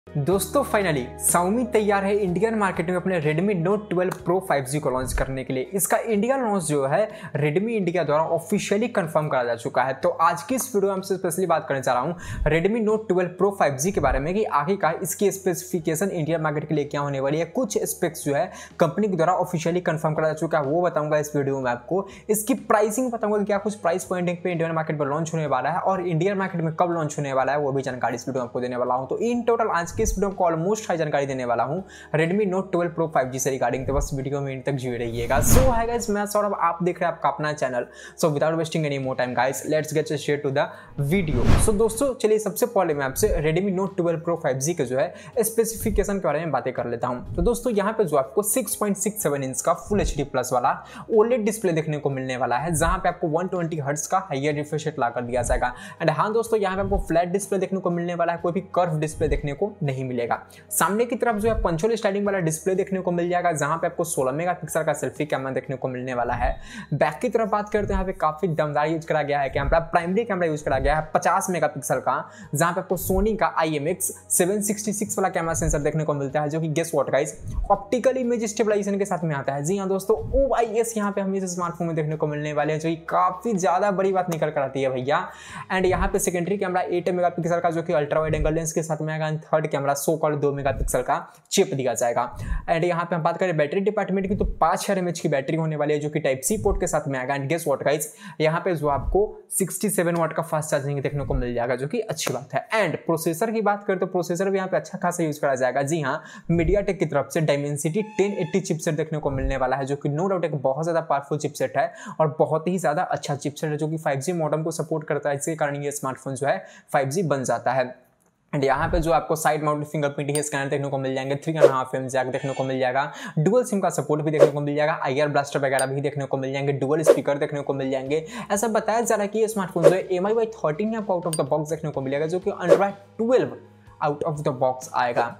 दोस्तों finally Xiaomi तैयार है इंडियन मार्केट में अपने Redmi Note 12 Pro 5G को लॉन्च करने के लिए। इसका इंडिया लॉन्च जो है Redmi इंडिया द्वारा ऑफिशियली कंफर्म करा जा चुका है। तो आज की इस वीडियो में हमसे स्पेशली बात करने जा रहा हूं Redmi Note 12 Pro 5G के बारे में कि आखिरकार इसकी स्पेसिफिकेशन इंडियन मार्केट के लिए क्या होने वाली है। कुछ स्पेक्स जो है कंपनी के द्वारा ऑफिशियली कंफर्म करा जा चुका है, वो बताऊंगा इस वीडियो में आपको। इसकी प्राइसिंग बताऊंगा कि क्या कुछ प्राइस पॉइंटिंग पे इंडियन मार्केट में लॉन्च होने वाला है और इंडियन मार्केट में कब लॉन्च होने वाला है वो भी जानकारी इस वीडियो में आपको देने वाला हूं। तो इन टोटल आज की इस वीडियो को ऑलमोस्ट हाई जानकारी देने वाला हूं Redmi Note 12 Pro 5G से रिगार्डिंग, तो बस वीडियो में इन तक जुड़े रहिएगा। सो हाय गाइस, मैं सौरभ, आप देख रहे हैं आपका अपना channel. So without wasting any more time guys, let's get straight to the video. So दोस्तों चलिए सबसे पहले मैं आपसे Redmi Note 12 Pro 5G के जो है स्पेसिफिकेशन के बारे में बातें कर लेता हूं। तो दोस्तों यहाँ पे जो आपको 6.67 इंच का फुल HD प्लस वाला OLED डिस्प्ले देखने को मिलने वाला है, जहां पे आपको 120 हर्ट्ज का हायर रिफ्रेश रेट ला कर दिया जाएगा। एंड हाँ दोस्तों, यहाँ पे आपको फ्लैट डिस्प्ले देखने को मिलने वाला है, कोई भी कर्व डिस्प्ले देखने को नहीं मिलेगा। सामने की तरफ जो है पंचोल स्टाइलिंग वाला डिस्प्ले देखने को मिल जाएगा, जहां पे आपको 16 मेगापिक्सल का सेल्फी कैमरा देखने को मिलने वाला है। बैक की तरफ बात करते हैं, यहाँ पे काफी दमदार यूज करा गया है कैमरा, प्राइमरी कैमरा यूज करा गया है 50 मेगापिक्सल का, जहां पे आपको सोनी का IMX 766 वाला कैमरा सेंसर देखने को मिलता है, जो कि guess what guys optical image stabilisation के साथ में आता है। जी हाँ दोस्तों, OIS यहाँ पे हमें इस स्मार्टफोन में देखने को मिलने वाले हैं, जो कि काफी ज्यादा बड़ी बात निकल कर आती है भैया। एंड यहाँ पे सेकेंडरी कैमरा 8 मेगापिक्सल का, जो कि अल्ट्रा वाइड एंगल लेंस के साथ में आएगा। Third camera so called 2 megapixel का चिप दिया जाएगा। एंड यहाँ पे हम बात करें बैटरी डिपार्टमेंट की, तो 5000 mAh की बैटरी होने वाली है, जो कि टाइप सी पोर्ट के साथ में आएगा। एंड गेस व्हाट गाइस, यहाँ पे जो आपको 67 वाट का फास्ट चार्जिंग देखने को मिल जाएगा, जो कि अच्छी बात है। एंड प्रोसेसर की बात करें तो प्रोसेसर भी यहाँ पे अच्छा खासा यूज करा जाएगा। जी हाँ, मीडियाटेक की तरफ से Dimensity 1080 चिपसेट देखने को मिलने वाला है, जो कि नो डाउट एक बहुत ज्यादा पावरफुल चिपसेट है और बहुत ही ज्यादा अच्छा चिपसेट है, जो कि 5G मॉडेम को सपोर्ट करता है। इसके कारण ये स्मार्टफोन जो है 5G बन जाता है। एंड यहाँ पे जो आपको साइड माउंटेड फिंगरप्रिंट स्कैनर देखने को मिल जाएंगे, 3.5mm जैक देखने को मिल जाएगा, डुअल सिम का सपोर्ट भी देखने को मिल जाएगा, IR ब्लास्टर वगैरह भी देखने को मिल जाएंगे, डुअल स्पीकर देखने को मिल जाएंगे। ऐसा बताया जा रहा है कि ये स्मार्टफोन जो है MIUI 13 आपको आउट ऑफ द बॉक्स देखने को मिलेगा, जो कि Android 12 out of the box आएगा।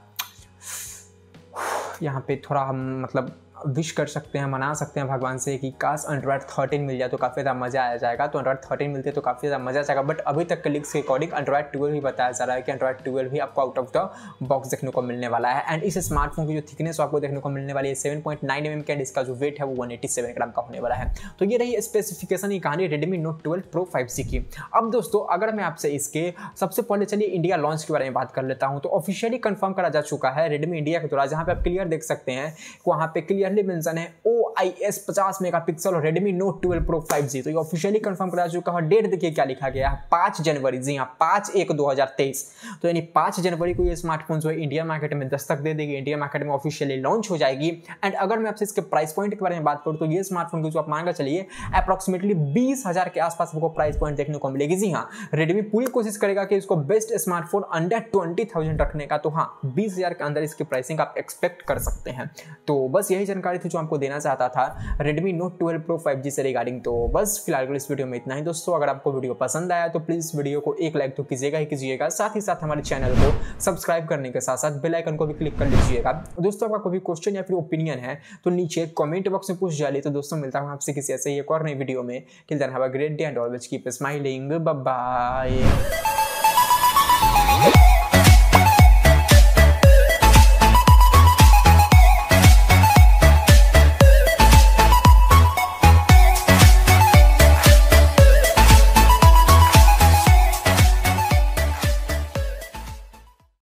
यहाँ पे थोड़ा हम मतलब विश कर सकते हैं, मना सकते हैं भगवान से कि काश Android 13 मिल जाए तो काफ़ी ज़्यादा मज़ा आ जाएगा। तो Android 13 मिलते तो काफ़ी ज़्यादा मज़ा आ जाएगा, बट अभी तक के लीक्स के अकॉर्डिंग Android 12 भी बताया जा रहा है कि Android 12 भी आपको आउट ऑफ द बॉक्स देखने को मिलने वाला है। एंड इस स्मार्टफोन की जो थिकनेस आपको देखने को मिलने वाली है 7.9 mm की, एंड इसका जो वेट है वो 187 ग्राम का होने वाला है। तो ये रही स्पेसिफिकेशन की कहानी Redmi Note 12 Pro 5G की। अब दोस्तों अगर मैं आपसे इसके सबसे पहले चलिए इंडिया लॉन्च के बारे में बात कर लेता हूँ, तो ऑफिशियली कंफर्म करा जा चुका है Redmi इंडिया के द्वारा, जहाँ पे आप क्लियर देख सकते हैं, वहाँ पे क्लियरली मेंशन है OIS 50 मेगापिक्सल और Redmi Note 12 Pro 5G। तो ये ऑफिशियली कंफर्म करा चुका है। डेट देखिए क्या लिखा गया है, 5 जनवरी। जी हाँ, 5/1/2023। तो यानी 5 जनवरी को ये स्मार्टफोन जो है इंडियन मार्केट में दस्तक दे देगी, इंडियन मार्केट में ऑफिशियली लॉन्च हो जाएगी। एंड अगर मैं आपसे इसके प्राइस पॉइंट के बारे में बात करूँ तो ये स्मार्टफोन की जो आप मांगा चलिए अप्रॉक्सीमेटली 20,000 के आसपास आपको प्राइस पॉइंट देखने को मिलेगी। जी हाँ, Redmi पूरी कोशिश करेगा कि इसको बेस्ट स्मार्टफोन अंडर 20,000 रखने का। तो हाँ, 20,000 के अंदर इसकी प्राइसिंग आप एक्सपेक्ट कर सकते हैं। तो बस यही जानकारी थी जो आपको देना चाहता था Redmi Note 12 Pro 5G से रिगार्डिंग। तो बस फिलहाल के इस वीडियो में इतना ही दोस्तों। अगर आपको वीडियो पसंद आया तो प्लीज वीडियो को एक लाइक तो कीजिएगा ही कीजिएगा, साथ ही साथ हमारे चैनल को सब्सक्राइब करने के साथ साथ बेल आइकन को भी क्लिक कर लीजिएगा। दोस्तों आपका कोई क्वेश्चन या फिर ओपिनियन है तो नीचे कमेंट बॉक्स में पूछ जाइए। तो दोस्तों मिलता हूं आपसे किसी ऐसे एक और नई वीडियो में। Till then have a great day and always keep smiling. Bye bye.